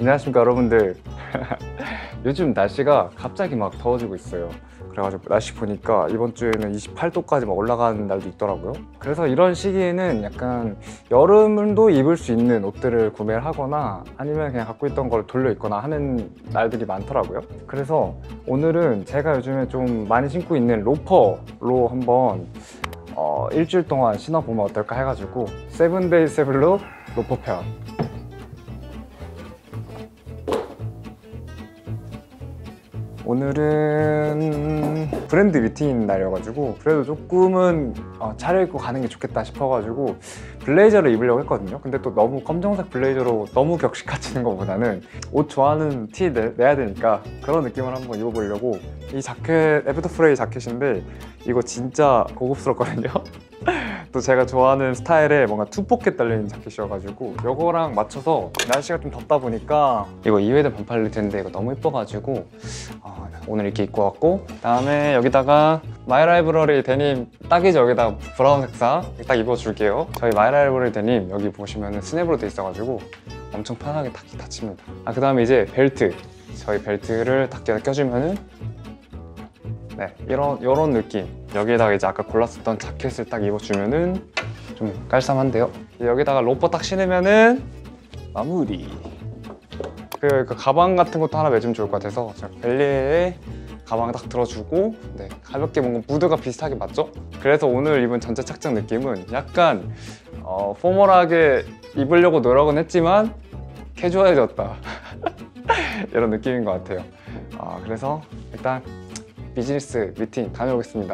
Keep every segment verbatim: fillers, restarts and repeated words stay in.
안녕하십니까 여러분들. 요즘 날씨가 갑자기 막 더워지고 있어요. 그래가지고 날씨 보니까 이번 주에는 이십팔 도까지 막 올라가는 날도 있더라고요. 그래서 이런 시기에는 약간 여름도 입을 수 있는 옷들을 구매를 하거나 아니면 그냥 갖고 있던 걸 돌려 입거나 하는 날들이 많더라고요. 그래서 오늘은 제가 요즘에 좀 많이 신고 있는 로퍼로 한번 어, 일주일 동안 신어보면 어떨까 해가지고 세븐데이 세븐룩 로퍼 편. 오늘은 브랜드 미팅인 날이어가지고 그래도 조금은 어, 차려입고 가는 게 좋겠다 싶어가지고 블레이저를 입으려고 했거든요. 근데 또 너무 검정색 블레이저로 너무 격식같이는 것보다는 옷 좋아하는 티 내, 내야 되니까 그런 느낌을 한번 입어보려고. 이 자켓 에베터 프레이 자켓인데 이거 진짜 고급스럽거든요. 또 제가 좋아하는 스타일의 뭔가 투포켓 달려있는 자켓이어가지고 이거랑 맞춰서 날씨가 좀 덥다 보니까 이거 이웨드 반팔 니트인데 이거 너무 예뻐가지고 어, 오늘 이렇게 입고 왔고, 그다음에 여기다가 마이라이브러리 데님 딱이죠. 여기다가 브라운 색상 딱 입어줄게요. 저희 마이라이브러리 데님 여기 보시면 스냅으로 돼 있어가지고 엄청 편하게 딱 닫힙니다. 아, 그다음에 이제 벨트, 저희 벨트를 딱 껴주면은 네, 이런 이런 느낌. 여기에다가 이제 아까 골랐었던 자켓을 딱 입어주면은 좀 깔쌈한데요. 여기다가 로퍼 딱 신으면은 마무리. 그, 그 가방 같은 것도 하나 매주면 좋을 것 같아서 제가 벨리에 가방 딱 들어주고, 네, 가볍게 뭔가 무드가 비슷하게 맞죠? 그래서 오늘 입은 전체 착장 느낌은 약간 어, 포멀하게 입으려고 노력은 했지만 캐주얼해졌다. 이런 느낌인 것 같아요. 아, 그래서 일단 비즈니스 미팅 다녀오겠습니다.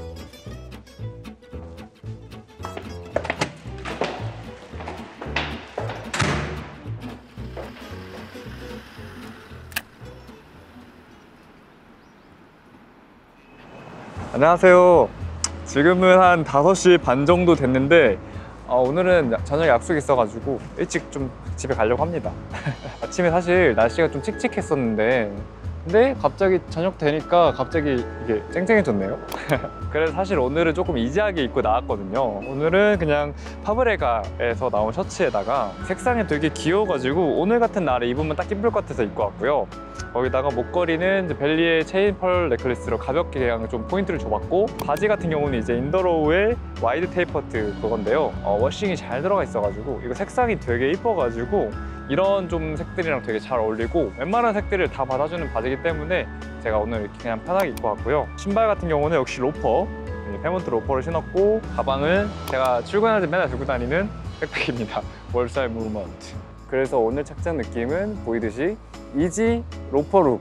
안녕하세요. 지금은 한 다섯 시 반 정도 됐는데 어, 오늘은 저녁 약속이 있어가지고 일찍 좀 집에 가려고 합니다. 아침에 사실 날씨가 좀 칙칙했었는데 근데 갑자기 저녁 되니까 갑자기 이게 쨍쨍해졌네요. 그래서 사실 오늘은 조금 이지하게 입고 나왔거든요. 오늘은 그냥 파브레가에서 나온 셔츠에다가 색상이 되게 귀여워가지고 오늘 같은 날에 입으면 딱 예쁠 것 같아서 입고 왔고요. 거기다가 목걸이는 이제 벨리의 체인 펄 넥클리스로 가볍게 그냥 좀 포인트를 줘봤고, 바지 같은 경우는 이제 인더로우의 와이드 테이퍼트 그건데요. 어, 워싱이 잘 들어가 있어가지고 이거 색상이 되게 이뻐가지고 이런 좀 색들이랑 되게 잘 어울리고 웬만한 색들을 다 받아주는 바지이기 때문에 제가 오늘 이렇게 그냥 편하게 입고 왔고요. 신발 같은 경우는 역시 로퍼, 페몬트 로퍼를 신었고, 가방은 제가 출근할 때 맨날 들고 다니는 백팩입니다. 월살 무브먼트. 그래서 오늘 착장 느낌은 보이듯이 이지 로퍼룩.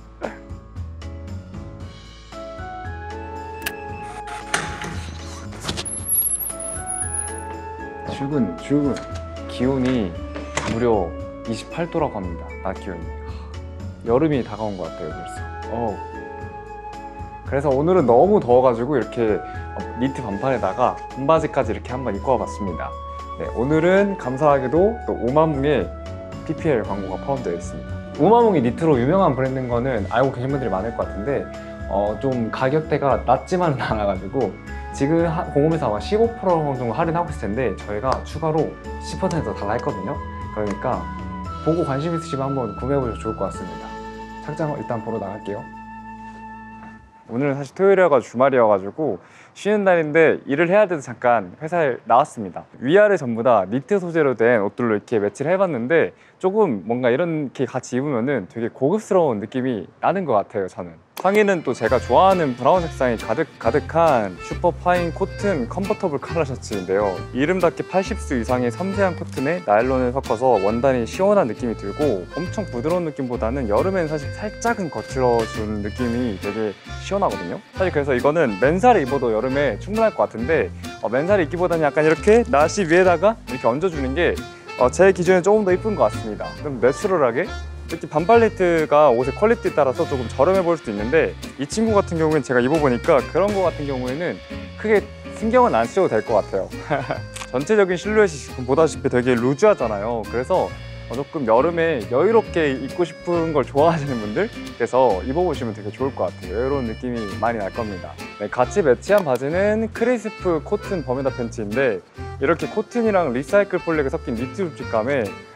출근, 출근. 기온이 무려 이십팔 도라고 합니다. 낮 기온이. 여름이 다가온 것 같아요, 벌써. 어. 그래서 오늘은 너무 더워가지고 이렇게 니트 반팔에다가 반바지까지 이렇게 한번 입고 와봤습니다. 네, 오늘은 감사하게도 또 오마뭉의 피피엘 광고가 포함되어 있습니다. 오마뭉이 니트로 유명한 브랜드인 거는 알고 계신 분들이 많을 것 같은데 어, 좀 가격대가 낮지만은 않아가지고 지금 공홈에서 아마 십오 퍼센트 정도 할인하고 있을 텐데 저희가 추가로 십 퍼센트 더 달라 했거든요. 그러니까 보고 관심 있으시면 한번 구매해보셔도 좋을 것 같습니다. 착장 일단 보러 나갈게요. 오늘은 사실 토요일이어가지고 주말이어가지고 쉬는 날인데 일을 해야 돼서 잠깐 회사에 나왔습니다. 위아래 전부 다 니트 소재로 된 옷들로 이렇게 매치를 해봤는데 조금 뭔가 이렇게 같이 입으면은 되게 고급스러운 느낌이 나는 것 같아요, 저는. 상의는 또 제가 좋아하는 브라운 색상이 가득 가득한 슈퍼파인 코튼 컨버터블 컬러 셔츠인데요. 이름답게 팔십 수 이상의 섬세한 코튼에 나일론을 섞어서 원단이 시원한 느낌이 들고 엄청 부드러운 느낌보다는 여름엔 사실 살짝은 거칠어준 느낌이 되게 시원하거든요. 사실 그래서 이거는 맨살에 입어도 여름에 충분할 것 같은데 어, 맨살에 입기보다는 약간 이렇게 나시 위에다가 이렇게 얹어주는 게 어, 제 기준에 조금 더 이쁜 것 같습니다. 좀 내추럴하게. 특히 반팔 니트가 옷의 퀄리티에 따라서 조금 저렴해 보일 수도 있는데 이 친구 같은 경우에는 제가 입어보니까 그런 거 같은 경우에는 크게 신경은 안 쓰셔도 될 것 같아요. 전체적인 실루엣이 지금 보다시피 되게 루즈하잖아요. 그래서 조금 여름에 여유롭게 입고 싶은 걸 좋아하시는 분들께서 입어보시면 되게 좋을 것 같아요. 여유로운 느낌이 많이 날 겁니다. 네, 같이 매치한 바지는 크리스프 코튼 버뮤다 팬츠인데 이렇게 코튼이랑 리사이클 폴리가 섞인 니트 립직감에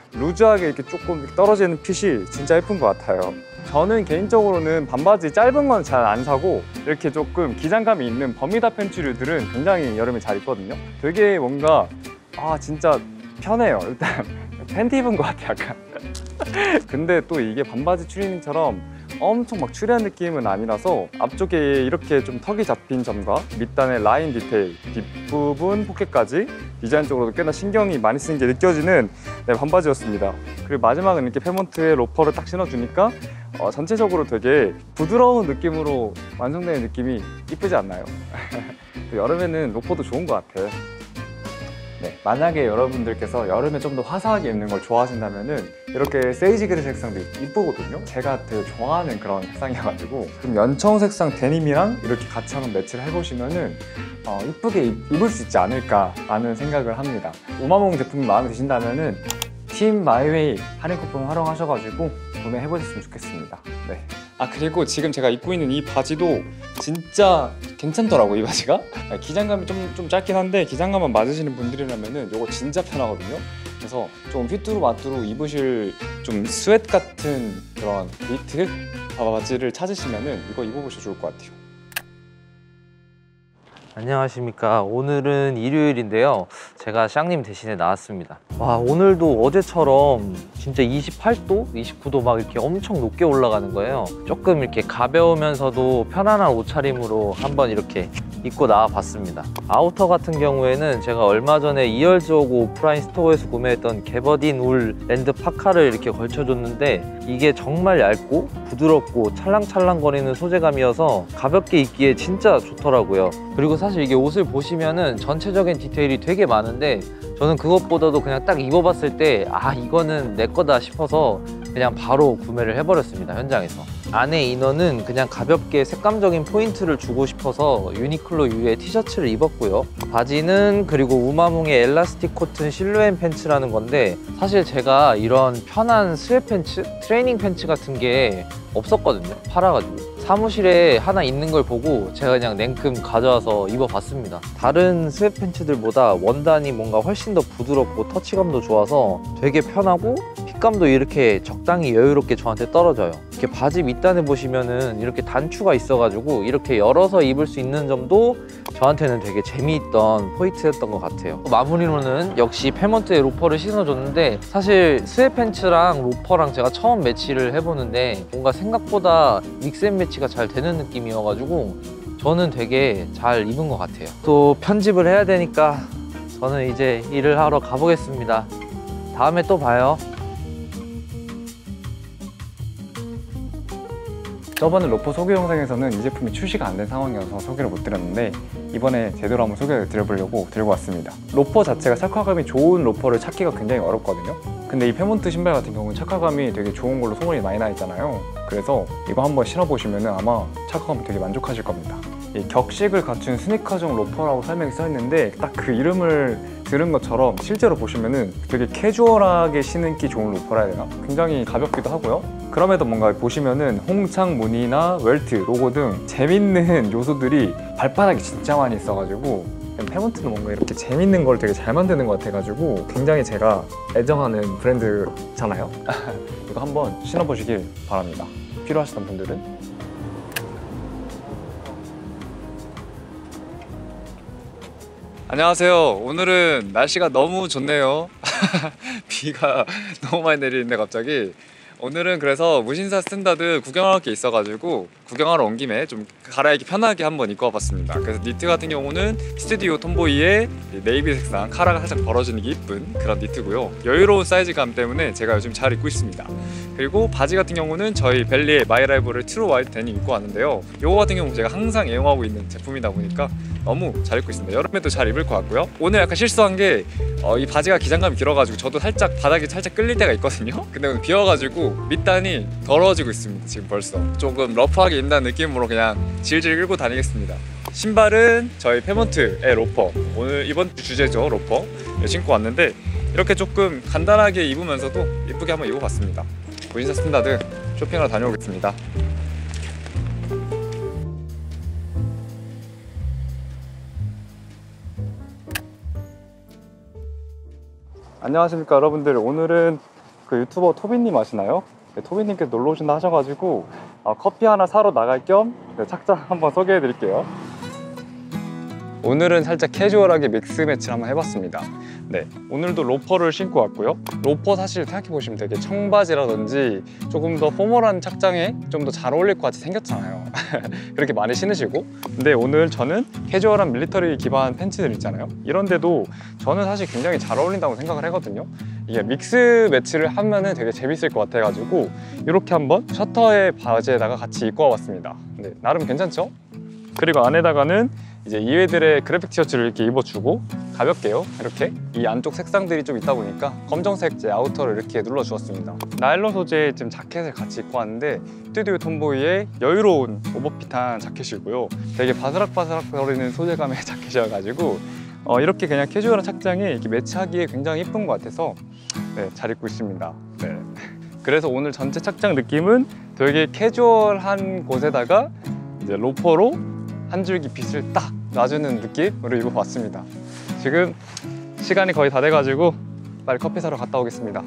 루즈하게 이렇게 조금 떨어지는 핏이 진짜 예쁜 것 같아요. 저는 개인적으로는 반바지 짧은 건 잘 안 사고 이렇게 조금 기장감이 있는 버뮤다 팬츠류들은 굉장히 여름에 잘 입거든요. 되게 뭔가 아 진짜 편해요. 일단 팬티 입은 것 같아 약간. 근데 또 이게 반바지 추리닝처럼 엄청 막 추리한 느낌은 아니라서 앞쪽에 이렇게 좀 턱이 잡힌 점과 밑단의 라인 디테일, 뒷부분 포켓까지 디자인적으로도 꽤나 신경이 많이 쓰는 게 느껴지는 네, 반바지였습니다. 그리고 마지막은 이렇게 페몬트에 로퍼를 딱 신어주니까 어, 전체적으로 되게 부드러운 느낌으로 완성되는 느낌이 이쁘지 않나요? 여름에는 로퍼도 좋은 것 같아요. 네, 만약에 여러분들께서 여름에 좀 더 화사하게 입는 걸 좋아하신다면은 이렇게 세이지 그린 색상도 이쁘거든요. 제가 되게 좋아하는 그런 색상이어가지고 좀 연청 색상 데님이랑 이렇게 같이 한번 매치를 해보시면은 어, 이쁘게 입, 입을 수 있지 않을까 라는 생각을 합니다. 우마몽 제품이 마음에 드신다면은 팀 마이웨이 할인 쿠폰 활용하셔가지고 구매해보셨으면 좋겠습니다. 네. 아 그리고 지금 제가 입고 있는 이 바지도 진짜 괜찮더라고. 이 바지가 기장감이 좀, 좀 짧긴 한데 기장감만 맞으시는 분들이라면은 이거 진짜 편하거든요. 그래서 좀 휘뚜루마뚜루 입으실 좀 스웨트 같은 그런 니트 바지를 찾으시면은 이거 입어보셔도 좋을 것 같아요. 안녕하십니까. 오늘은 일요일인데요. 제가 샹님 대신에 나왔습니다. 와, 오늘도 어제처럼 진짜 이십팔 도, 이십구 도 막 이렇게 엄청 높게 올라가는 거예요. 조금 이렇게 가벼우면서도 편안한 옷차림으로 한번 이렇게 입고 나와봤습니다. 아우터 같은 경우에는 제가 얼마 전에 이얼즈오고 오프라인 스토어에서 구매했던 게버딘 울 랜드 파카를 이렇게 걸쳐줬는데 이게 정말 얇고 부드럽고 찰랑찰랑거리는 소재감이어서 가볍게 입기에 진짜 좋더라고요. 그리고 사실 이게 옷을 보시면은 전체적인 디테일이 되게 많은데 저는 그것보다도 그냥 딱 입어봤을 때 아 이거는 내 거다 싶어서 그냥 바로 구매를 해버렸습니다. 현장에서. 안에 이너는 그냥 가볍게 색감적인 포인트를 주고 싶어서 유니클로 U의 티셔츠를 입었고요. 바지는 그리고 우마몽의 엘라스틱 코튼 실루엣 팬츠라는 건데 사실 제가 이런 편한 스웨트 팬츠, 트레이닝 팬츠 같은 게 없었거든요. 팔아가지고. 사무실에 하나 있는 걸 보고 제가 그냥 냉큼 가져와서 입어봤습니다. 다른 스웨트 팬츠들보다 원단이 뭔가 훨씬 더 부드럽고 터치감도 좋아서 되게 편하고 핏감도 이렇게 적당히 여유롭게 저한테 떨어져요. 이렇게 바지 밑단에 보시면은 이렇게 단추가 있어가지고 이렇게 열어서 입을 수 있는 점도 저한테는 되게 재미있던 포인트였던 것 같아요. 마무리로는 역시 페몬트의 로퍼를 신어줬는데 사실 스웨트 팬츠랑 로퍼랑 제가 처음 매치를 해보는데 뭔가 생각보다 믹스앤매치가 잘 되는 느낌이어가지고 저는 되게 잘 입은 것 같아요. 또 편집을 해야 되니까 저는 이제 일을 하러 가보겠습니다. 다음에 또 봐요. 저번에 로퍼 소개 영상에서는 이 제품이 출시가 안 된 상황이어서 소개를 못 드렸는데 이번에 제대로 한번 소개를 드려보려고 들고 왔습니다. 로퍼 자체가 착화감이 좋은 로퍼를 찾기가 굉장히 어렵거든요. 근데 이 페몬트 신발 같은 경우는 착화감이 되게 좋은 걸로 소문이 많이 나 있잖아요. 그래서 이거 한번 신어보시면 아마 착화감 되게 만족하실 겁니다. 이 격식을 갖춘 스니커종 로퍼라고 설명이 써 있는데 딱 그 이름을 들은 것처럼 실제로 보시면은 되게 캐주얼하게 신기 좋은 로퍼라 해야 되나? 굉장히 가볍기도 하고요. 그럼에도 뭔가 보시면은 홍창 무늬나 웰트, 로고 등 재밌는 요소들이 발바닥에 진짜 많이 있어가지고 페몬트는 뭔가 이렇게 재밌는 걸 되게 잘 만드는 것 같아가지고 굉장히 제가 애정하는 브랜드잖아요. 이거 한번 신어보시길 바랍니다. 필요하시던 분들은. 안녕하세요. 오늘은 날씨가 너무 좋네요. 비가 너무 많이 내리는데 갑자기 오늘은 그래서 무신사 스탠다드 구경할 게 있어가지고 구경하러 온 김에 좀 갈아입기 편하게 한번 입고 와봤습니다. 그래서 니트 같은 경우는 스튜디오 톰보이의 네이비 색상 카라가 살짝 벌어지는 게 이쁜 그런 니트고요. 여유로운 사이즈감 때문에 제가 요즘 잘 입고 있습니다. 그리고 바지 같은 경우는 저희 벨리의 마이라이브를 트루 화이트 데님 입고 왔는데요. 이거 같은 경우 제가 항상 애용하고 있는 제품이다 보니까 너무 잘 입고 있습니다. 여름에도 잘 입을 것 같고요. 오늘 약간 실수한 게 어, 이 바지가 기장감이 길어가지고 저도 살짝 바닥이 살짝 끌릴 때가 있거든요. 근데 오늘 비 와가지고 밑단이 더러워지고 있습니다. 지금 벌써 조금 러프하게 입는다는 느낌으로 그냥 질질 끌고 다니겠습니다. 신발은 저희 페몬트의 로퍼, 오늘 이번 주 주제죠. 로퍼 신고 왔는데 이렇게 조금 간단하게 입으면서도 이쁘게 한번 입어봤습니다. 무신사 스탠다드 쇼핑하러 다녀오겠습니다. 안녕하십니까 여러분들. 오늘은 그 유튜버 토비님 아시나요? 네, 토비님께서 놀러 오신다 하셔가지고 어, 커피 하나 사러 나갈 겸 네, 착장 한번 소개해 드릴게요. 오늘은 살짝 캐주얼하게 믹스 매치를 한번 해봤습니다. 네, 오늘도 로퍼를 신고 왔고요. 로퍼 사실 생각해보시면 되게 청바지라든지 조금 더 포멀한 착장에 좀 더 잘 어울릴 것 같이 생겼잖아요. 그렇게 많이 신으시고. 근데 오늘 저는 캐주얼한 밀리터리 기반 팬츠들 있잖아요. 이런데도 저는 사실 굉장히 잘 어울린다고 생각을 하거든요. 이게 믹스 매치를 하면은 되게 재밌을 것 같아가지고 이렇게 한번 셔터의 바지에다가 같이 입고 와봤습니다. 네, 나름 괜찮죠? 그리고 안에다가는 이제 이외들의 그래픽 티셔츠를 이렇게 입어주고 가볍게요. 이렇게 이 안쪽 색상들이 좀 있다 보니까 검정색 제 아우터를 이렇게 눌러주었습니다. 나일론 소재의 지금 자켓을 같이 입고 왔는데 스튜디오 톰보이의 여유로운 오버핏한 자켓이고요. 되게 바스락바스락 거리는 소재감의 자켓이어가지고 어, 이렇게 그냥 캐주얼한 착장에 이렇게 매치하기에 굉장히 예쁜 것 같아서 네, 잘 입고 있습니다. 네. 그래서 오늘 전체 착장 느낌은 되게 캐주얼한 곳에다가 이제 로퍼로 한 줄기 빛을 딱 놔주는 느낌으로 입어봤습니다. 지금 시간이 거의 다 돼가지고 빨리 커피 사러 갔다 오겠습니다.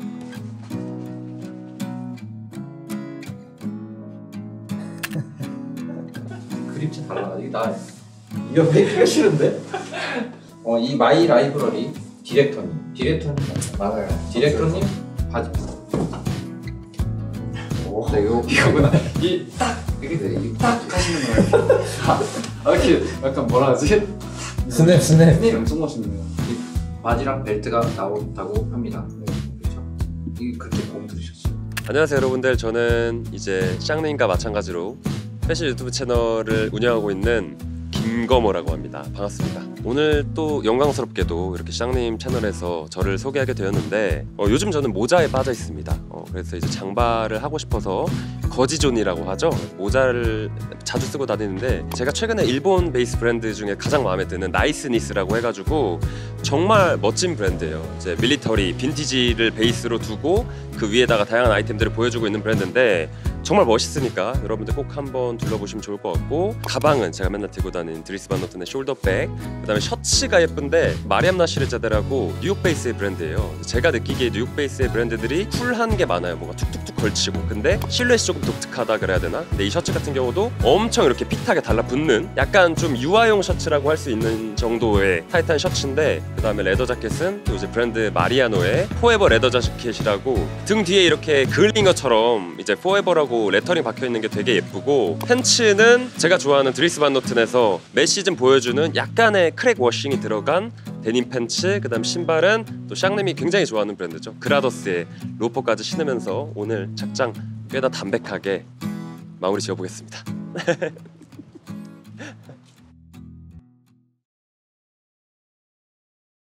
그림체 달라. 이게 나 이거 베이키가 싫은데? 어, 이 마이 라이브러리 디렉터님. 디렉터님 맞아요. 디렉터님 바지. 오, 네, 이거 이거구나. 이 딱 이렇게 돼. 이딱 하시는 거예요. 아, 이렇게 약간 뭐라 하지? 스냅 스냅. 네, 엄청 멋있네요. 이 바지랑 벨트가 나온다고 합니다. 네, 그렇죠. 이게 그렇게 공 들으셨어요? 안녕하세요 여러분들. 저는 이제 샹님과 마찬가지로 패션 유튜브 채널을 운영하고 있는 김거모라고 합니다. 반갑습니다. 오늘 또 영광스럽게도 이렇게 샹님 채널에서 저를 소개하게 되었는데 어, 요즘 저는 모자에 빠져 있습니다. 어, 그래서 이제 장발을 하고 싶어서 거지존이라고 하죠. 모자를 자주 쓰고 다니는데 제가 최근에 일본 베이스 브랜드 중에 가장 마음에 드는 나이스니스라고 해가지고 정말 멋진 브랜드예요. 이제 밀리터리 빈티지를 베이스로 두고 그 위에다가 다양한 아이템들을 보여주고 있는 브랜드인데 정말 멋있으니까 여러분들 꼭 한번 둘러보시면 좋을 것 같고, 가방은 제가 맨날 들고 다니는 드리스 반 노튼의 숄더백, 그 다음에 셔츠가 예쁜데 마리암나 시르자데라고 뉴욕 베이스의 브랜드예요. 제가 느끼기에 뉴욕 베이스의 브랜드들이 쿨한 게 많아요. 뭔가 툭툭툭 걸치고, 근데 실루엣이 조금 독특하다 그래야 되나? 근데 이 셔츠 같은 경우도 엄청 이렇게 핏하게 달라붙는 약간 좀 유아용 셔츠라고 할 수 있는 정도의 타이트한 셔츠인데, 그 다음에 레더 자켓은 또 이제 브랜드 마리아노의 포에버 레더 자켓이라고 등 뒤에 이렇게 그을린 것처럼 이제 포에버라고 레터링 박혀 있는 게 되게 예쁘고, 팬츠는 제가 좋아하는 드리스 반 노튼에서 매 시즌 보여주는 약간의 크랙 워싱이 들어간 데님 팬츠, 그 다음 신발은 또 샹님이 굉장히 좋아하는 브랜드죠. 그라더스의 로퍼까지 신으면서 오늘 착장 꽤나 담백하게 마무리 지어보겠습니다.